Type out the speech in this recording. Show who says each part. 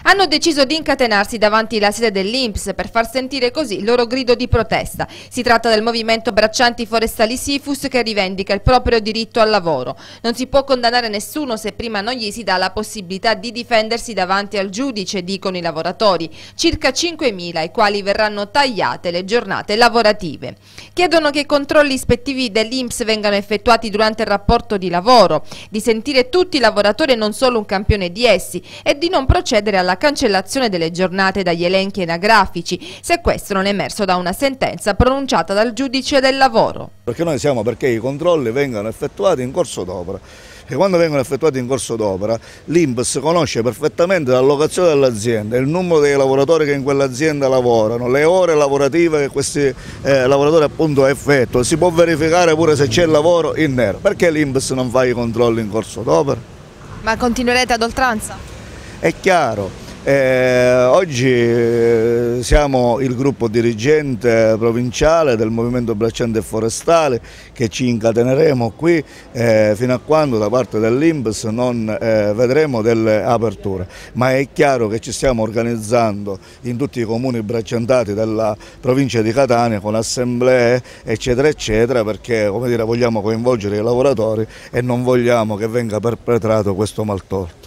Speaker 1: hanno deciso di incatenarsi davanti alla sede dell'INPS per far sentire così il loro grido di protesta. Si tratta del movimento Braccianti Forestali Sifus, che rivendica il proprio diritto al lavoro. Non si può condannare nessuno se prima non gli si dà la possibilità di difendersi davanti al giudice, dicono i lavoratori, circa 5.000, ai quali verranno tagliate le giornate lavorative. Chiedono che i controlli ispettivi dell'INPS vengano effettuati durante il rapporto di lavoro, di sentire tutti i lavoratori e non solo un campione di essi, e di non procedere alla cancellazione delle giornate dagli elenchi anagrafici, se questo non è emerso da una sentenza pronunciata dal giudice del lavoro.
Speaker 2: Perché noi siamo perché i controlli vengano effettuati in corso d'opera. E quando vengono effettuati in corso d'opera, l'INPS conosce perfettamente l'allocazione dell'azienda, il numero dei lavoratori che in quell'azienda lavorano, le ore lavorative che questi lavoratori appunto effettuano. Si può verificare pure se c'è il lavoro in nero. Perché l'INPS non fa i controlli in corso d'opera?
Speaker 1: Ma continuerete ad oltranza?
Speaker 2: È chiaro. Oggi siamo il gruppo dirigente provinciale del Movimento Braccianti e Forestali che ci incateneremo qui fino a quando da parte dell'INPS non vedremo delle aperture, ma è chiaro che ci stiamo organizzando in tutti i comuni bracciantati della provincia di Catania con assemblee eccetera eccetera, perché come dire, vogliamo coinvolgere i lavoratori e non vogliamo che venga perpetrato questo maltorto.